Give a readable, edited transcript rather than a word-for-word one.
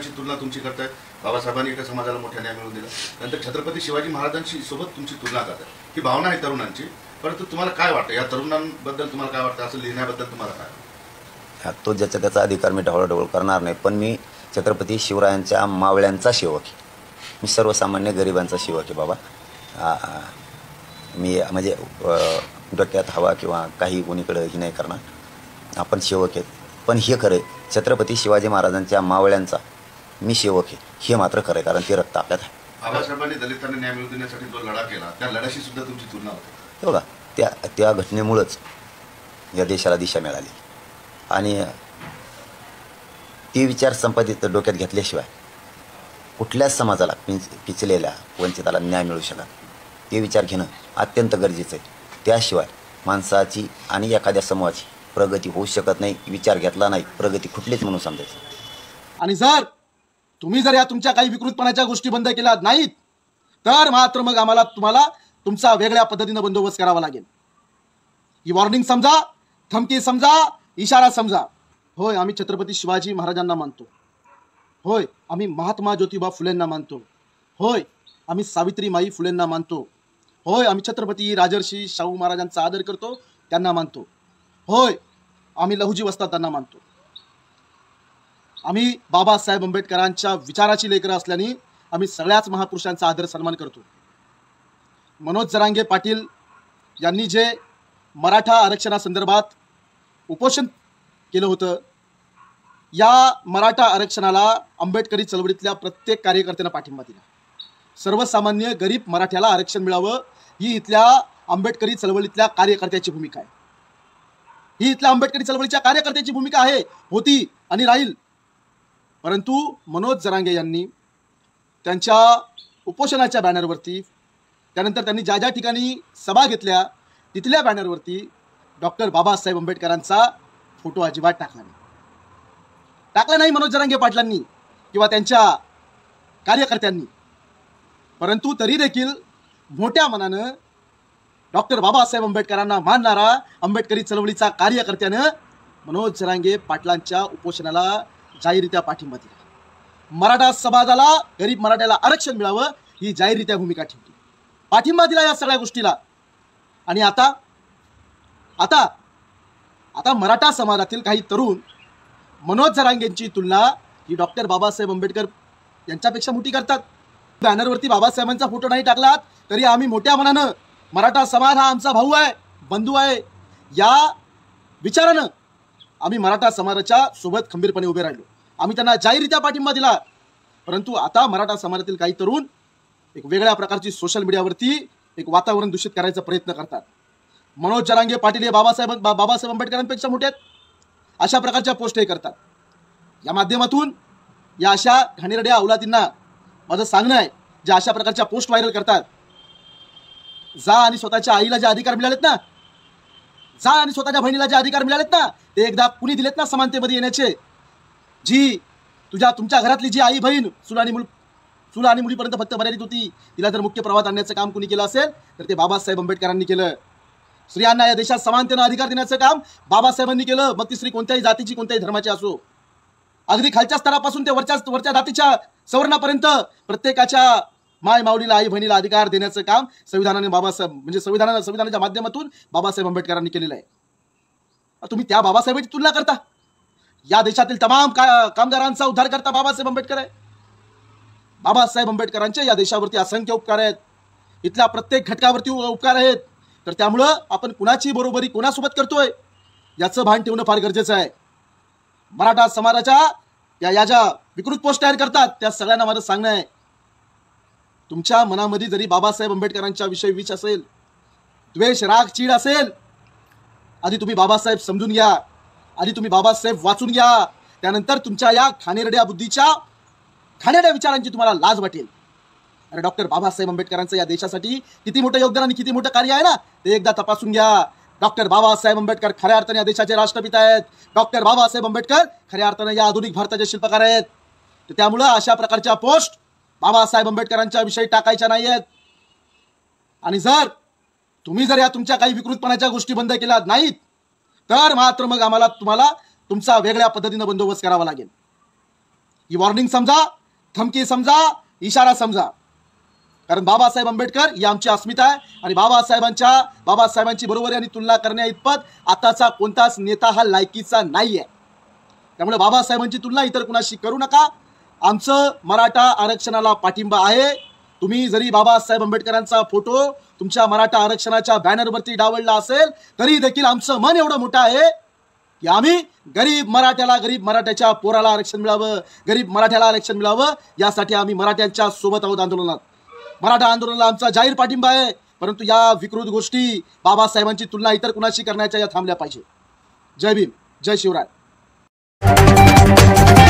समाजांची तुलना तुमची करताय. बाबासाहेबांनी एका समाजाला मोठा न्याय मिळवून दिला. नंतर छत्रपती शिवाजी महाराजांशी सोबत तुमची तुलना करताय. ही भावना आहे तरुणांची. परंतु तुम्हाला काय वाटतं, या तरुणांबद्दल तुम्हाला काय वाटतं, असं लिहिण्याबद्दल तुम्हाला काय? तो ज्याचा त्याचा अधिकार मी ढवळाढवळ करणार नाही, पण मी छत्रपती शिवरायांच्या मावळ्यांचा सेवक आहे. मी सर्वसामान्य गरिबांचा सेवक आहे बाबा. मी म्हणजे डोक्यात हवा किंवा काही कोणीकडे ही नाही करणार. आपण सेवक आहेत, पण हे खरं आहे, छत्रपती शिवाजी महाराजांच्या मावळ्यांचा मी सेवक आहे, हे मात्र खरं आहे, कारण ते रक्त आपल्यात आहे. बाबासाहेबांनी दलितांना न्याय मिळवून देण्यासाठी जो लढा केला, त्या लढ्याशी सुद्धा तुमची तुलना होते. बघा, त्या घटनेमुळंच या देशाला दिशा मिळाली. आणि ते विचार संपादित डोक्यात घेतल्याशिवाय कुठल्याच समाजाला पिचलेल्या वंचिताला न्याय मिळू शकत. ते विचार घेणं अत्यंत गरजेचं आहे. त्याशिवाय माणसाची आणि एखाद्या समूहाची प्रगती होऊ शकत नाही. विचार घेतला नाही, प्रगती कुठलीच म्हणून समजायचं. आणि जर तुम्ही जर या तुमच्या काही विकृतपणाच्या गोष्टी बंद केल्या नाहीत, तर मात्र मग आम्हाला तुम्हाला तुमचा वेगळ्या पद्धतीनं बंदोबस्त करावा लागेल. ही वॉर्निंग समजा, धमकी समजा, इशारा समजा. होय, आम्ही छत्रपती शिवाजी महाराजांना मानतो. होय, आम्ही महात्मा ज्योतिबा फुलेंना मानतो. होय, आम्ही सावित्रीमाई फुलेंना मानतो. होय, आम्ही छत्रपती राजर्षी शाहू महाराजांचा आदर करतो, त्यांना मानतो. होय, आम्ही लहुजी वस्तादांना मानतो. आम्ही बाबासाहेब आंबेडकरांच्या विचाराची लेकरं असल्याने आम्ही सगळ्याच महापुरुषांचा आदर सन्मान करतो. मनोज जरांगे पाटील यांनी जे मराठा आरक्षणासंदर्भात उपोषण केलं होतं, या मराठा आरक्षणाला आंबेडकरी चळवळीतल्या प्रत्येक कार्यकर्त्यांना पाठिंबा दिला. सर्वसामान्य गरीब मराठ्याला आरक्षण मिळावं ही इथल्या आंबेडकरी चळवळीतल्या कार्यकर्त्याची भूमिका आहे. ही इथल्या आंबेडकरी चळवळीच्या कार्यकर्त्याची भूमिका आहे, होती आणि राहील. परंतु मनोज जरांगे यांनी त्यांच्या उपोषणाच्या बॅनरवरती, त्यानंतर त्यांनी ज्या ज्या ठिकाणी सभा घेतल्या तिथल्या बॅनरवरती डॉक्टर बाबासाहेब आंबेडकरांचा फोटो अजिबात टाकला नाही मनोज जरांगे पाटलांनी किंवा त्यांच्या कार्यकर्त्यांनी. परंतु तरी देखील मोठ्या मनानं डॉक्टर बाबासाहेब आंबेडकरांना मानणारा आंबेडकरी चळवळीचा कार्यकर्त्यानं मनोज जरांगे पाटलांच्या उपोषणाला जाहीररित्या पाठिंबा दिला. मराठा समाजाला, गरीब मराठ्याला आरक्षण मिळावं ही जाहीररित्या भूमिका ठेवली, पाठिंबा दिला या सगळ्या गोष्टीला. आणि आता आता आता मराठा समाजातील काही तरुण मनोज जरांगेंची तुलना ही डॉक्टर बाबासाहेब आंबेडकर यांच्यापेक्षा मोठी करतात. बॅनरवरती बाबासाहेबांचा फोटो नाही टाकलात तरी आम्ही मोठ्या मनानं मराठा समाज हा आमचा भाऊ आहे, बंधू आहे, या विचारानं आम्ही मराठा समाजाच्या सोबत खंबीरपणे उभे राहिलो. आम्ही त्यांना जाहीररित्या पाठिंबा दिला. परंतु आता मराठा समाजातील काही तरुण एक वेगळ्या प्रकारची सोशल मीडियावरती एक वातावरण दूषित करायचा प्रयत्न करतात. मनोज जरांगे पाटील हे बाबासाहेब आंबेडकरांपेक्षा मोठे आहेत, अशा प्रकारच्या पोस्ट हे करतात. या माध्यमातून या अशा घाणेरड्या औलादींना माझं सांगणं आहे, ज्या अशा प्रकारच्या पोस्ट व्हायरल करतात, जा आणि स्वतःच्या आईला जे अधिकार मिळालेत ना, जा आणि स्वतःच्या बहिणीला जे अधिकार मिळालेत ना, ते एकदा कुणी दिलेत ना समानतेमध्ये येण्याचे. जी तुमच्या घरातली जी आई बहीण चूल आणि मुलीपर्यंत फक्त मर्यादित होती, तिला जर मुख्य प्रवाहात आणण्याचं काम कुणी केलं असेल तर ते बाबासाहेब आंबेडकरांनी केलं. स्त्रियांना या देशात समानतेनं अधिकार देण्याचं काम बाबासाहेबांनी केलं. मग ती स्त्री कोणत्याही जातीची, कोणत्याही धर्माची असो, अगदी खालच्या स्तरापासून ते वरच्या जातीच्या सवर्णापर्यंत प्रत्येकाच्या माय माऊलीला, आई बहिणीला अधिकार देण्याचं काम संविधानाने संविधानाच्या माध्यमातून बाबासाहेब आंबेडकरांनी केलेलं आहे. तुम्ही त्या बाबासाहेबांची तुलना करता. या देशातील तमाम कामगारांचा उद्धार करता बाबासाहेब आंबेडकर आहे. बाबासाहेब आंबेडकरांचे या देशावरती असंख्य उपकार आहेत, इथल्या प्रत्येक घटकावरती उपकार आहेत. तर त्यामुळं आपण कुणाची बरोबरी कोणासोबत करतोय याचं भान ठेवणं फार गरजेचं आहे. मराठा समाजाच्या या ज्या विकृत पोस्ट तयार करतात त्या सगळ्यांना माझं सांगणं आहे, तुमच्या मनामध्ये जरी बाबासाहेब आंबेडकरांच्या विषयी विच असेल, द्वेष, राग, चीड असेल, आधी तुम्ही बाबासाहेब समजून घ्या, आधी तुम्ही बाबासाहेब वाचून घ्या. त्यानंतर तुमच्या या खाणेरड्या बुद्धीच्या, खाणेरड्या विचारांची तुम्हाला लाज वाटेल. अरे डॉक्टर बाबासाहेब आंबेडकरांचं या देशासाठी किती मोठं योगदान आणि किती मोठं कार्य आहे ना, ते एकदा तपासून घ्या. डॉक्टर बाबासाहेब आंबेडकर खऱ्या अर्थाने या देशाचे राष्ट्रपिता आहेत. डॉक्टर बाबासाहेब आंबेडकर खऱ्या अर्थाने या आधुनिक भारताचे शिल्पकार आहेत. तर त्यामुळं अशा प्रकारच्या पोस्ट बाबासाहेब आंबेडकरांच्या विषयी टाकायच्या नाही आहेत. आणि जर तुम्ही या तुमच्या काही विकृतपणाच्या गोष्टी बंद केल्या नाहीत, तर मात्र मग आम्हाला तुम्हाला तुमचा वेगळ्या पद्धतीनं बंदोबस्त करावा लागेल. ही वॉर्निंग समजा, धमकी समजा, इशारा समजा. कारण बाबासाहेब आंबेडकर ही आमची अस्मिता आहे आणि बाबासाहेबांची बरोबर आणि तुलना करण्या इतपत आताचा कोणताच नेता हा लायकीचा नाही आहे. त्यामुळे बाबासाहेबांची तुलना इतर कुणाशी करू नका. आमचं मराठा आरक्षणाला पाठिंबा आहे. तुम्ही जरी बाबासाहेब आंबेडकरांचा फोटो तुमच्या मराठा आरक्षणाच्या बॅनरवरती डावलला असेल तरी देखील आमचं मन एवढं मोठं आहे की आम्ही गरीब मराठ्याच्या पोराला आरक्षण मिळावं, गरीब मराठ्याला आरक्षण मिळावं यासाठी आम्ही मराठ्यांच्या सोबत आहोत आंदोलनात. मराठा आंदोलनाला आमचा जाहीर पाठिंबा आहे. परंतु या विकृत गोष्टी बाबासाहेबांची तुलना इतर कुणाशी करण्याच्या या थांबल्या पाहिजे. जय भीम, जय शिवराय.